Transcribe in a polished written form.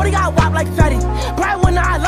40 got wop like Fetty. Bright when I